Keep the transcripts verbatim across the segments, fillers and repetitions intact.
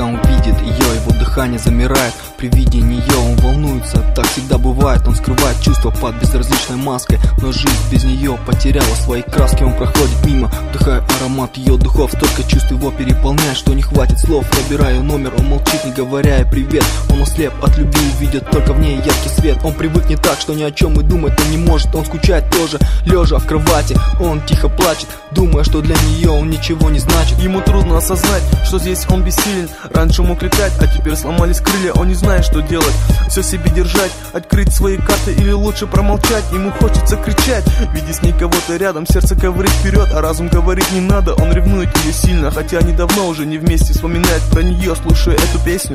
когда он видит ее, его дыхание замирает при виде нее. Он волнуется, так всегда бывает. Он скрывает чувства под безразличной маской, но жизнь без нее потеряла свои краски. Он проходит мимо, вдыхая аромат ее духов. Столько чувств его переполняет, что не хватит слов. Набираю номер, он молчит, не говоря ей привет. Он ослеп от любви, видит только в ней яркий свет. Он привыкнет так, что ни о чем и думать он не может. Он скучает тоже, лежа в кровати. Он тихо плачет, думая, что для нее он ничего не значит. Ему трудно осознать, что здесь он бессилен. Раньше мог летать, а теперь сломались крылья. Он не знает, что делать, все себе держать, открыть свои карты или лучше промолчать. Ему хочется кричать, видя с ней кого-то рядом. Сердце говорит вперед, а разум говорит не надо. Он ревнует ее сильно, хотя они давно уже не вместе. Вспоминает про нее, слушая эту песню.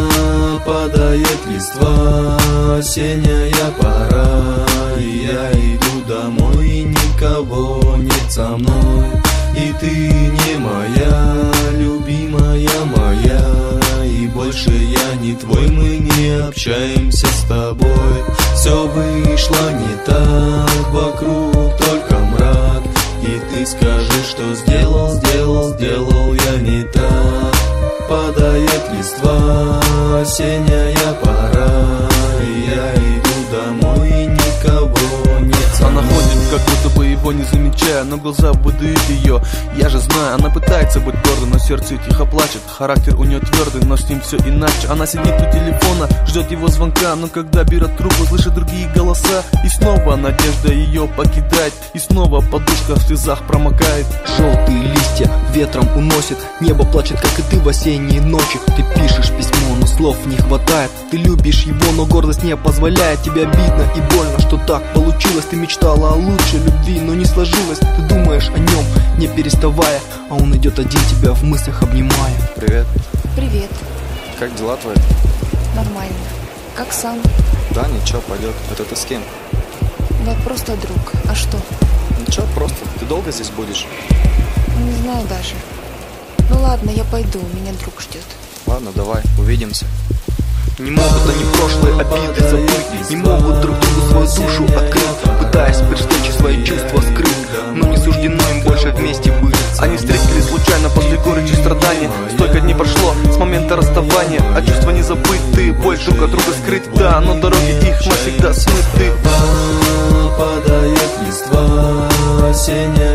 Попадает листва, осенняя пора, и я иду домой, и никого нет со мной. И ты не моя, любимая моя, и больше я не твой, мы не общаемся с тобой. Все вышло не так, вокруг только мрак, и ты скажи, что сделал, сделал, сделал я не так. Падает листва, осенняя пора, и я иду домой, и никого нет со мной. Она ходит, как будто бы его не замечая, но глаза выдают ее. Я же знаю, она пытается быть гордой, но сердце тихо плачет. Характер у нее твердый, но с ним все иначе. Она сидит у телефона, ждет его звонка, но когда берет трубку, слышит другие голоса. И снова надежда ее покидает, и снова подушка в слезах промокает. Желтые листья ветром уносит, небо плачет, как и ты в осенние ночи. Ты пишешь письмо, но слов не хватает. Ты любишь его, но гордость не позволяет. Тебе обидно и больно, что так получилось. Ты мечтала о лучшей любви, но не сложилось. Ты думаешь о нем, не переставая, а он идет один, тебя в мыслях обнимая. Привет. Привет. Как дела твои? Нормально. Как сам? Да, ничего, пойдет. Это ты с кем? Да просто друг. А что? Ничего, просто. Ты долго здесь будешь? Не знаю даже. Ну ладно, я пойду, меня друг ждет. Ладно, давай, увидимся. Не могут они прошлые обиды забыть, не могут друг другу свою душу открыть, пытаясь при встрече свои чувства скрыть, но не суждено им больше вместе быть. Они встретились случайно после горечи страдания. Столько дней прошло с момента расставания, а чувства не забыты, боль друг от друга скрыть. Да, но дороги их навсегда смыты. Падает листва, осенняя